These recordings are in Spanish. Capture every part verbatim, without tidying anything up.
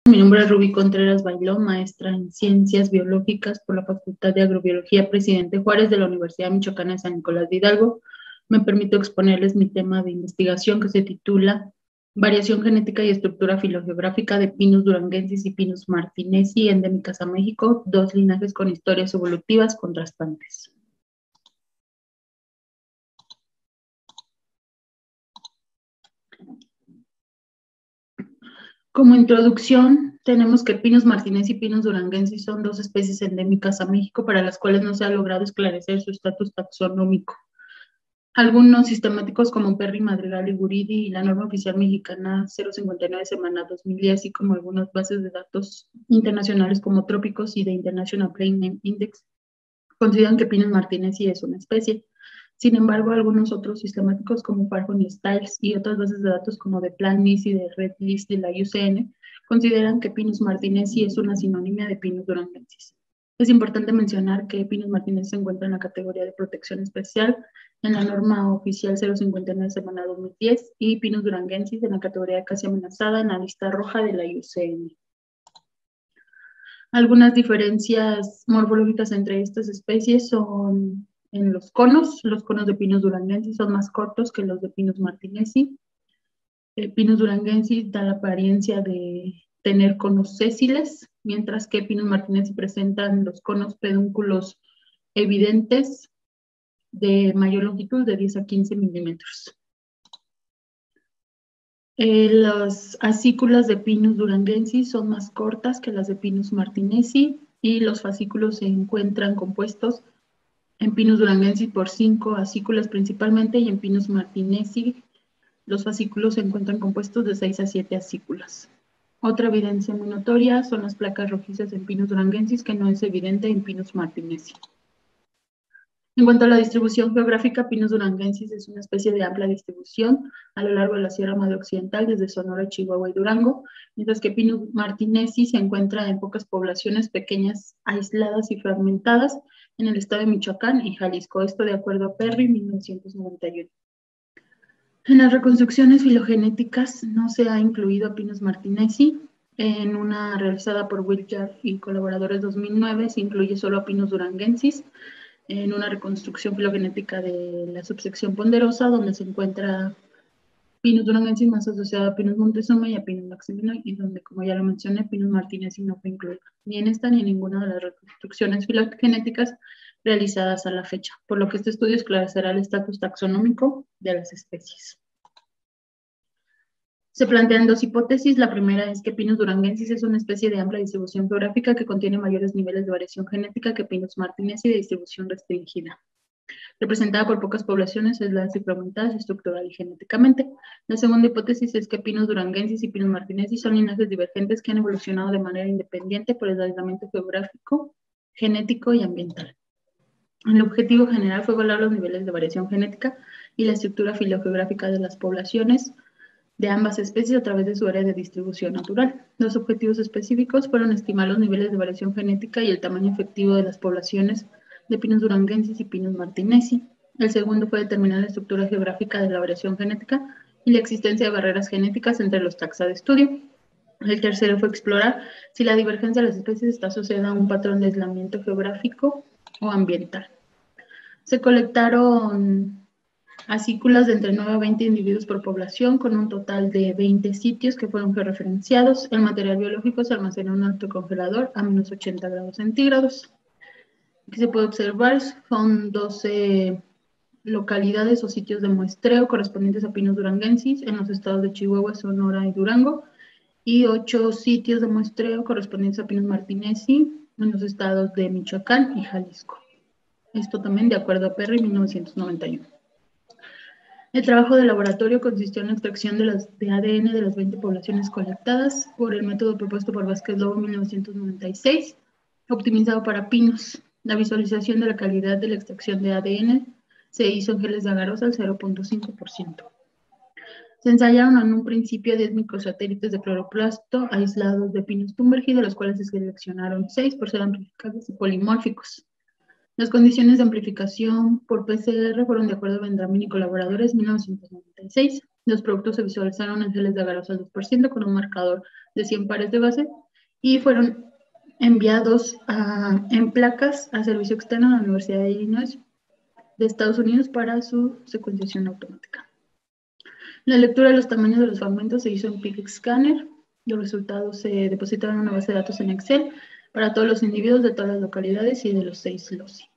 Mi nombre es Rubí Contreras Bailón, maestra en Ciencias Biológicas por la Facultad de Agrobiología Presidente Juárez de la Universidad Michoacana de San Nicolás de Hidalgo. Me permito exponerles mi tema de investigación que se titula Variación genética y estructura filogeográfica de Pinus duranguensis y Pinus martinezi endémicas a México, dos linajes con historias evolutivas contrastantes. Como introducción, tenemos que Pinus martinezi y Pinus duranguensis son dos especies endémicas a México para las cuales no se ha logrado esclarecer su estatus taxonómico. Algunos sistemáticos como Perry, Madrigal y Guridi y la norma oficial mexicana cero cincuenta y nueve semana dos mil diez, así como algunas bases de datos internacionales como Trópicos y The International Plant Name Index, consideran que Pinus martinezi es una especie. Sin embargo, algunos otros sistemáticos como Fargon y Stiles y otras bases de datos como de PlantList y de RedList de la I U C N consideran que Pinus martinezi es una sinónima de Pinus duranguensis. Es importante mencionar que Pinus martinezi se encuentra en la categoría de protección especial en la norma oficial cero cincuenta y nueve semana dos mil diez y Pinus duranguensis en la categoría de casi amenazada en la lista roja de la I U C N. Algunas diferencias morfológicas entre estas especies son en los conos. Los conos de Pinus duranguensis son más cortos que los de Pinus martinezi. El Pinus duranguensis da la apariencia de tener conos sésiles, mientras que Pinus martinezi presentan los conos pedúnculos evidentes de mayor longitud, de diez a quince milímetros. Eh, las acículas de Pinus duranguensis son más cortas que las de Pinus martinezi y los fascículos se encuentran compuestos en Pinus duranguensis por cinco acículas principalmente y en Pinus martinezi los fascículos se encuentran compuestos de seis a siete acículas. Otra evidencia muy notoria son las placas rojizas en Pinus duranguensis que no es evidente en Pinus martinezi. En cuanto a la distribución geográfica, Pinus duranguensis es una especie de amplia distribución a lo largo de la Sierra Madre Occidental, desde Sonora, Chihuahua y Durango, mientras que Pinus martinezi se encuentra en pocas poblaciones pequeñas, aisladas y fragmentadas en el estado de Michoacán y Jalisco, esto de acuerdo a Perry, mil novecientos noventa y uno. En las reconstrucciones filogenéticas no se ha incluido a Pinus martinezi. En una realizada por Willard y colaboradores dos mil nueve se incluye solo a Pinus duranguensis, en una reconstrucción filogenética de la subsección ponderosa, donde se encuentra Pinus duranguensis más asociado a Pinus montezuma y a Pinus maximino, y donde, como ya lo mencioné, Pinus martinezi no fue incluido, ni en esta ni en ninguna de las reconstrucciones filogenéticas realizadas a la fecha, por lo que este estudio esclarecerá el estatus taxonómico de las especies. Se plantean dos hipótesis. La primera es que Pinus duranguensis es una especie de amplia distribución geográfica que contiene mayores niveles de variación genética que Pinus martinezi de distribución restringida. Representada por pocas poblaciones, aisladas y fragmentadas estructural y genéticamente. La segunda hipótesis es que Pinus duranguensis y Pinus martinezi son linajes divergentes que han evolucionado de manera independiente por el aislamiento geográfico, genético y ambiental. El objetivo general fue evaluar los niveles de variación genética y la estructura filogeográfica de las poblaciones de ambas especies a través de su área de distribución natural. Los objetivos específicos fueron estimar los niveles de variación genética y el tamaño efectivo de las poblaciones de Pinus duranguensis y Pinus martinezi. El segundo fue determinar la estructura geográfica de la variación genética y la existencia de barreras genéticas entre los taxa de estudio. El tercero fue explorar si la divergencia de las especies está asociada a un patrón de aislamiento geográfico o ambiental. Se colectaron acículas de entre nueve a veinte individuos por población, con un total de veinte sitios que fueron georreferenciados. El material biológico se almacenó en un autocongelador a menos ochenta grados centígrados. Aquí se puede observar, son doce localidades o sitios de muestreo correspondientes a Pinus duranguensis en los estados de Chihuahua, Sonora y Durango, y ocho sitios de muestreo correspondientes a Pinus martinezi en los estados de Michoacán y Jalisco. Esto también de acuerdo a Perry, mil novecientos noventa y uno. El trabajo de laboratorio consistió en la extracción de, las, de A D N de las veinte poblaciones colectadas por el método propuesto por Vázquez Lobo en mil novecientos noventa y seis, optimizado para Pinus. La visualización de la calidad de la extracción de A D N se hizo en geles de agarosa al cero punto cinco por ciento. Se ensayaron en un principio diez microsatélites de cloroplasto aislados de Pinus thunbergi, de los cuales se seleccionaron seis por ser amplificados y polimórficos. Las condiciones de amplificación por P C R fueron de acuerdo a Vendramini y colaboradores en mil novecientos noventa y seis. Los productos se visualizaron en geles de agarosa al dos por ciento con un marcador de cien pares de base y fueron enviados a, en placas a servicio externo a la Universidad de Illinois de Estados Unidos para su secuenciación automática. La lectura de los tamaños de los fragmentos se hizo en PicScanner. Los resultados se depositaron en una base de datos en Excel para todos los individuos de todas las localidades y de los seis L O S I.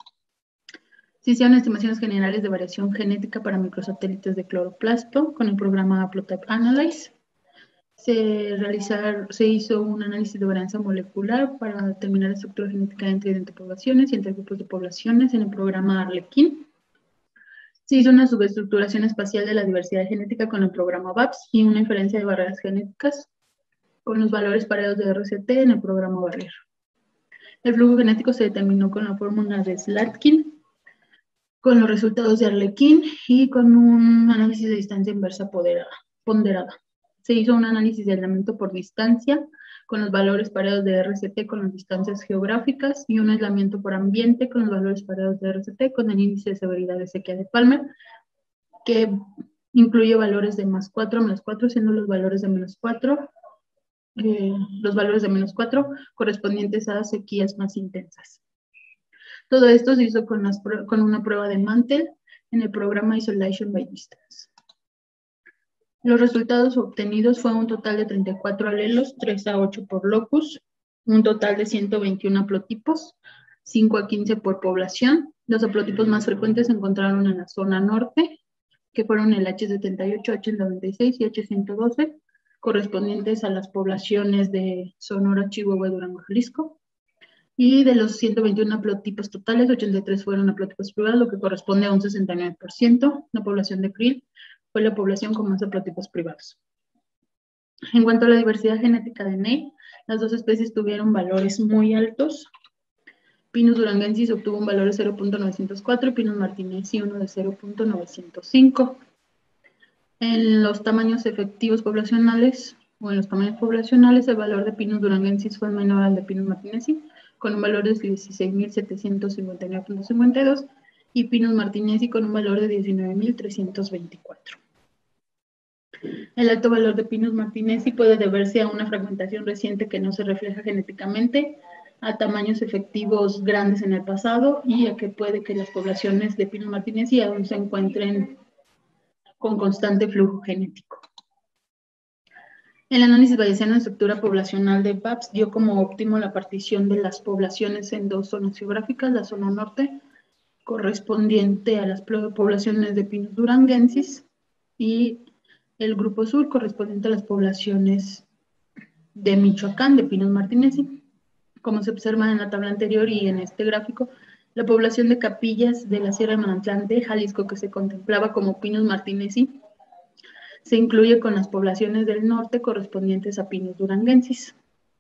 Se hicieron estimaciones generales de variación genética para microsatélites de cloroplasto con el programa Haplotype Analyze. Se, realizar, se hizo un análisis de varianza molecular para determinar la estructura genética entre, entre poblaciones y entre grupos de poblaciones en el programa Arlequín. Se hizo una subestructuración espacial de la diversidad genética con el programa B A P S y una inferencia de barreras genéticas con los valores pareados de R C T en el programa Barrier. El flujo genético se determinó con la fórmula de Slatkin, con los resultados de Arlequín y con un análisis de distancia inversa ponderada. Se hizo un análisis de aislamiento por distancia con los valores pareados de R C T con las distancias geográficas y un aislamiento por ambiente con los valores pareados de R C T con el índice de severidad de sequía de Palmer, que incluye valores de más cuatro, menos cuatro, siendo los valores de menos cuatro, eh, los valores de menos cuatro correspondientes a sequías más intensas. Todo esto se hizo con, las, con una prueba de Mantel en el programa Isolation by Distance. Los resultados obtenidos fueron un total de treinta y cuatro alelos, tres a ocho por locus, un total de ciento veintiuno haplotipos, cinco a quince por población. Los haplotipos más frecuentes se encontraron en la zona norte, que fueron el H setenta y ocho, H noventa y seis y H ciento doce, correspondientes a las poblaciones de Sonora, Chihuahua, Durango, Jalisco. Y de los ciento veintiuno haplotipos totales, ochenta y tres fueron haplotipos privados, lo que corresponde a un sesenta y nueve por ciento. La población de krill fue la población con más haplotipos privados. En cuanto a la diversidad genética de N E I, las dos especies tuvieron valores muy altos. Pinus durangensis obtuvo un valor de cero punto novecientos cuatro y Pinus martinezi uno de cero punto novecientos cinco. En los tamaños efectivos poblacionales, o en los tamaños poblacionales, el valor de Pinus durangensis fue menor al de Pinus martinezi, con un valor de dieciséis mil setecientos cincuenta y nueve punto cincuenta y dos y Pinus martinezi con un valor de diecinueve mil trescientos veinticuatro. El alto valor de Pinus martinezi puede deberse a una fragmentación reciente que no se refleja genéticamente, a tamaños efectivos grandes en el pasado y a que puede que las poblaciones de Pinus martinezi aún se encuentren con constante flujo genético. El análisis bayesiano de estructura poblacional de B A P S dio como óptimo la partición de las poblaciones en dos zonas geográficas, la zona norte, correspondiente a las poblaciones de Pinus durangensis, y el grupo sur, correspondiente a las poblaciones de Michoacán, de Pinus martinezi. Como se observa en la tabla anterior y en este gráfico, la población de capillas de la Sierra de Manantlán de Jalisco, que se contemplaba como Pinus martinezi, se incluye con las poblaciones del norte correspondientes a Pinus durangensis.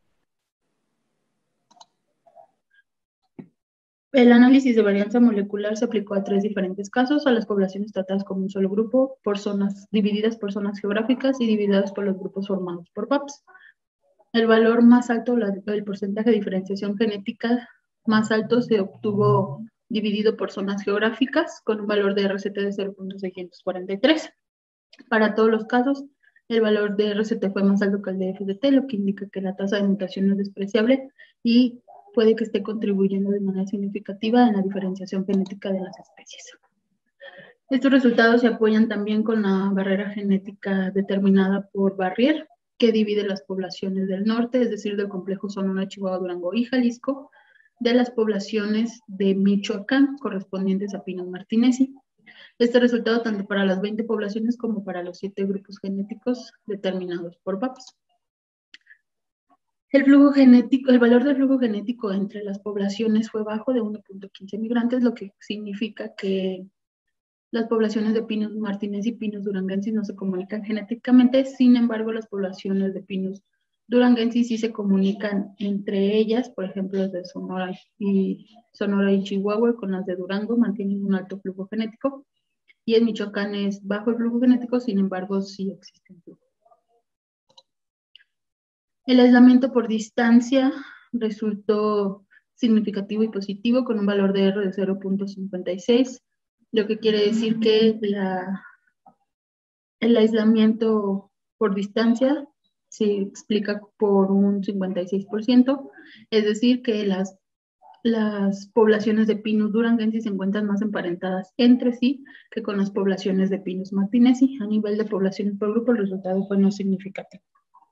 El análisis de varianza molecular se aplicó a tres diferentes casos, a las poblaciones tratadas como un solo grupo, por zonas divididas por zonas geográficas y divididas por los grupos formados por B A P S. El valor más alto, el porcentaje de diferenciación genética más alto se obtuvo dividido por zonas geográficas con un valor de R C T de cero punto seiscientos cuarenta y tres. Para todos los casos, el valor de R C T fue más alto que el de F D T, lo que indica que la tasa de mutación es despreciable y puede que esté contribuyendo de manera significativa en la diferenciación genética de las especies. Estos resultados se apoyan también con la barrera genética determinada por Barrier, que divide las poblaciones del norte, es decir, del complejo Sonora, Chihuahua, Durango y Jalisco, de las poblaciones de Michoacán, correspondientes a Pinus martinezi. Este resultado tanto para las veinte poblaciones como para los siete grupos genéticos determinados por B A P S. El flujo genético, el valor del flujo genético entre las poblaciones fue bajo, de uno punto quince migrantes, lo que significa que las poblaciones de Pinus martinezi y Pinus durangensis no se comunican genéticamente. Sin embargo, las poblaciones de Pinus durangensis sí se comunican entre ellas. Por ejemplo, las de Sonora y, Sonora y Chihuahua con las de Durango mantienen un alto flujo genético. Y en Michoacán es bajo el flujo genético, sin embargo, sí existe un flujo. El aislamiento por distancia resultó significativo y positivo con un valor de R de cero punto cincuenta y seis, lo que quiere decir que la, el aislamiento por distancia se explica por un cincuenta y seis por ciento, es decir, que las, las poblaciones de Pinus duranguensis se encuentran más emparentadas entre sí que con las poblaciones de Pinus martinezi. A nivel de poblaciones por grupo, el resultado fue no significativo.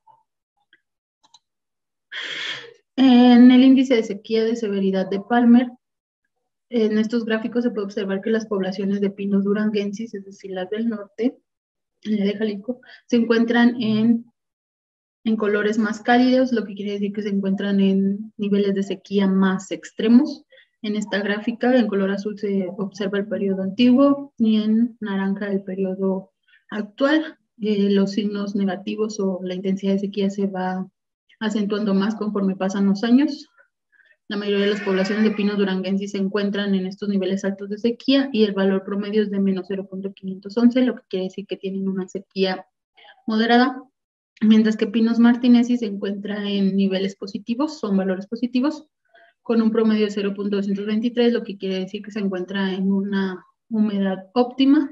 En el índice de sequía de severidad de Palmer, en estos gráficos se puede observar que las poblaciones de Pinus duranguensis, es decir, las del norte, en la de Jalisco, se encuentran en, en colores más cálidos, lo que quiere decir que se encuentran en niveles de sequía más extremos. En esta gráfica, en color azul se observa el periodo antiguo y en naranja el periodo actual. Eh, los signos negativos o la intensidad de sequía se va acentuando más conforme pasan los años. La mayoría de las poblaciones de Pinus duranguensis se encuentran en estos niveles altos de sequía y el valor promedio es de menos cero punto quinientos once, lo que quiere decir que tienen una sequía moderada, mientras que Pinus martinezi se encuentra en niveles positivos, son valores positivos, con un promedio de cero punto doscientos veintitrés, lo que quiere decir que se encuentra en una humedad óptima.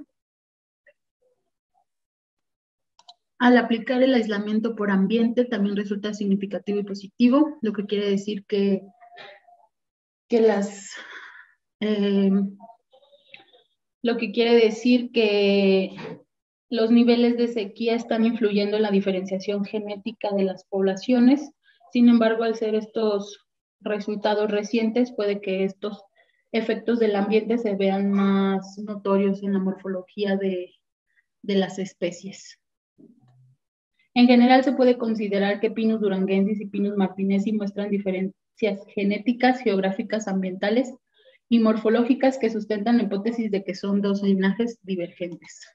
Al aplicar el aislamiento por ambiente también resulta significativo y positivo, lo que quiere decir que, que las... Eh, lo que quiere decir que los niveles de sequía están influyendo en la diferenciación genética de las poblaciones. Sin embargo, al ser estos resultados recientes, puede que estos efectos del ambiente se vean más notorios en la morfología de, de las especies. En general, se puede considerar que Pinus duranguensis y Pinus martinezi muestran diferencias genéticas, geográficas, ambientales y morfológicas que sustentan la hipótesis de que son dos linajes divergentes.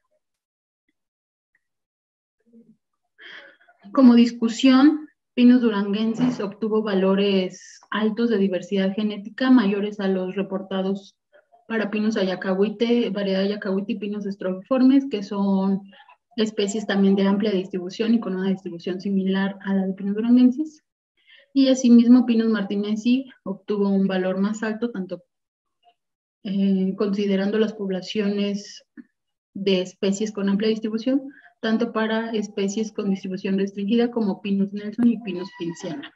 Como discusión, Pinus duranguensis obtuvo valores altos de diversidad genética, mayores a los reportados para Pinus ayacahuite, variedad ayacahuite y Pinus strongiformes, que son especies también de amplia distribución y con una distribución similar a la de Pinus duranguensis. Y asimismo, Pinus martinezi obtuvo un valor más alto, tanto eh, considerando las poblaciones de especies con amplia distribución, tanto para especies con distribución restringida como Pinus nelson y Pinus pinciana.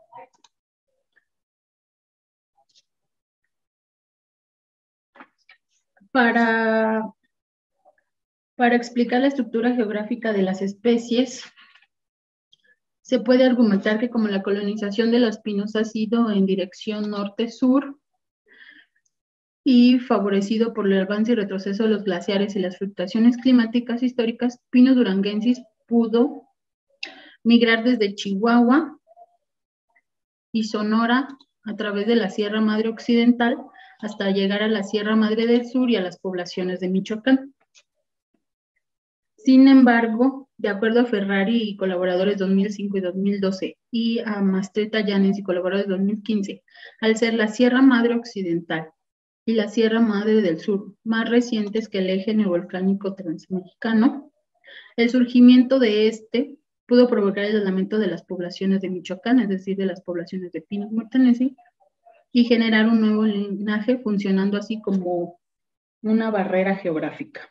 Para, para explicar la estructura geográfica de las especies, se puede argumentar que como la colonización de los pinos ha sido en dirección norte-sur y favorecido por el avance y retroceso de los glaciares y las fluctuaciones climáticas históricas, Pinus duranguensis pudo migrar desde Chihuahua y Sonora a través de la Sierra Madre Occidental hasta llegar a la Sierra Madre del Sur y a las poblaciones de Michoacán. Sin embargo, de acuerdo a Ferrari y colaboradores dos mil cinco y dos mil doce y a Mastretta Llanes y colaboradores dos mil quince, al ser la Sierra Madre Occidental y la Sierra Madre del Sur más recientes que el eje neovolcánico transmexicano, el surgimiento de este pudo provocar el aislamiento de las poblaciones de Michoacán, es decir, de las poblaciones de Pinus martinezi, y generar un nuevo linaje funcionando así como una barrera geográfica.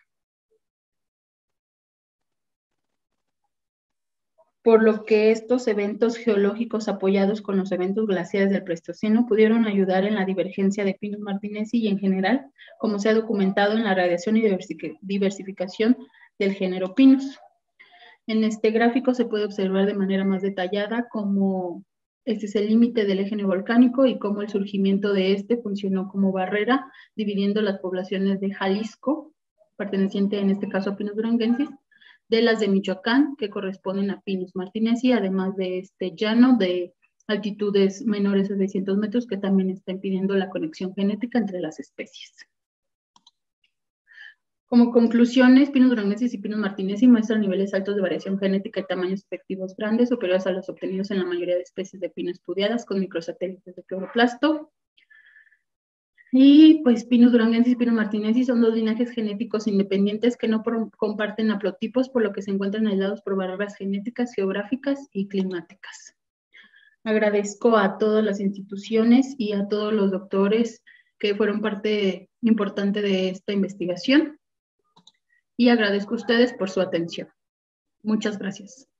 Por lo que estos eventos geológicos apoyados con los eventos glaciares del Pleistoceno pudieron ayudar en la divergencia de Pinus martinezi y en general, como se ha documentado en la radiación y diversificación del género Pinus. En este gráfico se puede observar de manera más detallada cómo este es el límite del eje neovolcánico y cómo el surgimiento de este funcionó como barrera, dividiendo las poblaciones de Jalisco, perteneciente en este caso a Pinus duranguensis, de las de Michoacán, que corresponden a Pinus martinezi, además de este llano de altitudes menores a seiscientos metros, que también está impidiendo la conexión genética entre las especies. Como conclusiones, Pinus duranguensis y Pinus martinezi muestran niveles altos de variación genética y tamaños efectivos grandes, superiores a los obtenidos en la mayoría de especies de pino estudiadas con microsatélites de cloroplasto. Y pues Pinus duranguensis y Pinus martinezi son dos linajes genéticos independientes que no comparten haplotipos, por lo que se encuentran aislados por barreras genéticas, geográficas y climáticas. Agradezco a todas las instituciones y a todos los doctores que fueron parte importante de esta investigación. Y agradezco a ustedes por su atención. Muchas gracias.